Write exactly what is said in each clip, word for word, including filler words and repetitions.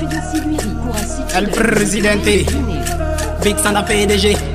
Studio Siguiri, Courassi, El Presidente, Big Sanda P D G.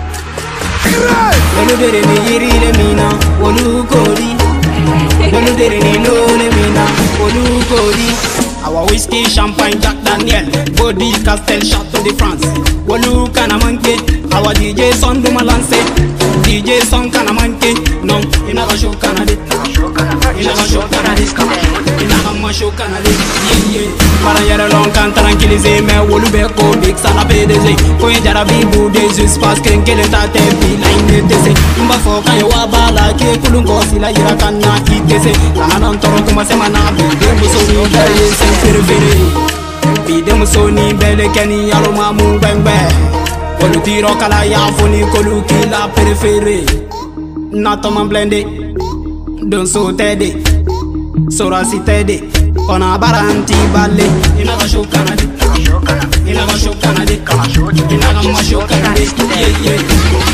Wolu dere ni yiri le mina, wolu kori. Wolu dere ni no le mina, wolu kori. Our whiskey, champagne, Jack Daniel, body, Castel, Chateau de France. Wolu kana manke, our D J son do malance. D J son kana manke, non, ina ga show kana de. Ina ga show kana de, ina ga ma show kana de. Yeah yeah. Para yere long kan tranquilliser, mais wolu be ko Big Sanda P D G. Ko en jara bi bu des espaces ken kele ta te bi la ine tese. Mba fo kan yo abala ke kulungo sila yira kana itese. Kana non toro kuma se mana bi de muso ni daye se préféré. Bi de muso ni bele keni yalo mamu bengbe. Wolu tiro kala ya foni kolu ki la préféré. Nato man blende. Don so tede. Sora si tede. Ona baranti balle. Ina ga show kana de. Ina ga show kana de. Ina ga ma show kana de. Yeah yeah.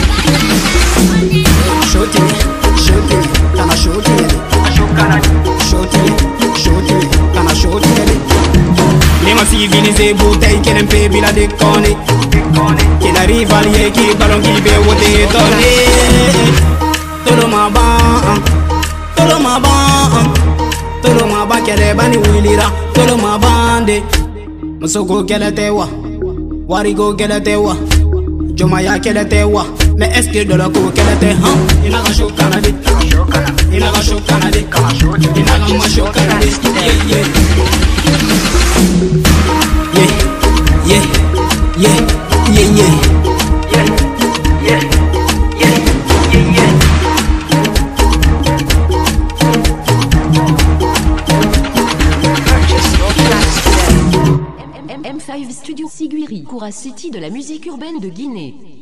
Shoti, shoti, kana shoti. Shoti, shoti, kana shoti. Les ma civilisé bouteille qui n'aime pas bila déconner. Qui la rivalier qui ballon qui be wote donné. Todo ma ban, todo ma ban. Todo ma ban kele bani wilira. Todo ma bande. Musoko kele tewa, warigo kele tewa. Joma ya kele tewa. Mais est-ce que de la cour kele te hein? Ina ga show kana de. Ina ga show kana de. Ina ga ma show kana de. Yeah yeah. Yeah, yeah, yeah, yeah, yeah, yeah, yeah, yeah, yeah. M cinq Studio Siguiri, Courassi de la musique urbaine de Guinée.